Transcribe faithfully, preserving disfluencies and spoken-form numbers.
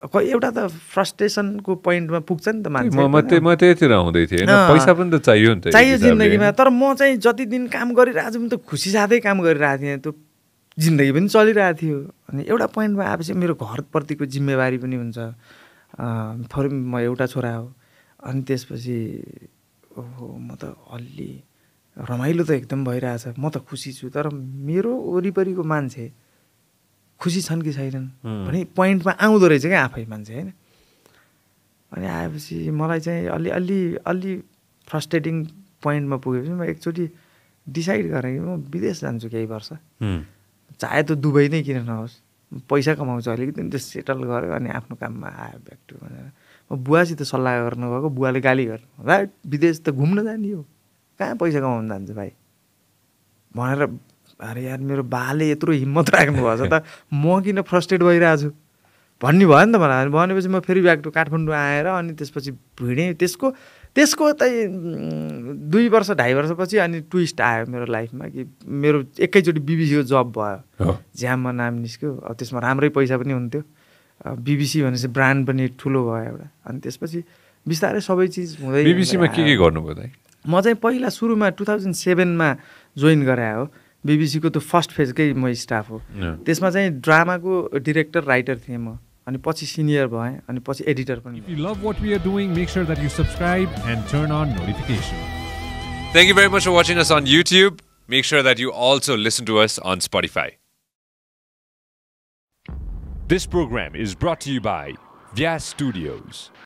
एउटा त फ्रस्ट्रेसनको पोइन्टमा पुग्छ नि त मान्छे म म त्यतिर आउँदै थिएँ होइन पैसा पनि त चाहियो नि त चाहियो जिन्दगीमा तर म चाहिँ जति दिन काम गरिरहेको छु म त खुसी साथै काम गरिरहेको थिएँ त्यो जिन्दगी पनि चलिरहेको थियो अनि एउटा पोइन्टमा आएपछि मेरो घरप्रतिको जिम्मेवारी पनि हुन्छ थोरै म एउटा छोरा हो अनि त्यसपछि ओहो म त अलि रमाइलो त एकदम भइरहेछ म त खुसी छु तर मेरो वरिपरिको मान्छे खुसी छन् कि छैनन् भने पोइन्टमा आउँदो रहेछ क्या आफै मान्छे होइन अनि आएपछि मलाई चाहिँ अलि अलि अलि फ्रस्ट्रेटिङ पोइन्टमा पुगेपछि म एकचोटि डिसाइड गरेँ कि म विदेश जान्छु केही वर्ष चाहे त दुबई नै किन नहोस् पैसा कमाउँछु अलिकति त्यो सेटल गरेँ अनि आफ्नो काममा आयो ब्याक टु भनेर म बुवासित सल्लाह गर्नु गएको बुवाले गाली गर्नु भाइ विदेश त घुम्न जाने हो कहाँ पैसा कमाउनु जान्छ भाइ भनेर अरे यार मेरो बाले यत्रो हिम्मत राख्नु भएछ त म किन फ्रस्ट्रेट भइरहेको छु भन्ने भयो नि त मलाई भनेपछि म फेरि ब्याक टु काठमाडौँ आएर अनि त्यसपछि भिडेँ त्यसको त्यसको चाहिँ दुई वर्ष ढाई वर्षपछि अनि ट्विस्ट आयो मेरो लाइफमा कि मेरो एकैचोटि बिबिसीको जब भयो ज्याममा नाम निस्क्यो अब त्यसमा राम्रै पैसा पनि हुन्थ्यो बिबिसी भनेपछि ब्रान्ड पनि ठुलो भयो एउटा अनि त्यसपछि बिस्तारै सबै चिज हुँदै बिबिसीमा के के गर्नुभयो त म चाहिँ पहिला सुरुमा टु थाउजन्ड सेभेनमा जोइन गरे हो बिबिसीको त्यो फर्स्ट फेजकै म स्टाफ हो त्यसमा चाहिँ ड्रामाको डिरेक्टर राइटर थिएँ म अनि पछि सिनियर भएँ अनि पछि एडिटर पनि If you love what we are doing, make sure that you subscribe and turn on notification. Thank you very much for watching us on YouTube. Make sure that you also listen to us on Spotify. This program is brought to you by Vyas Studios.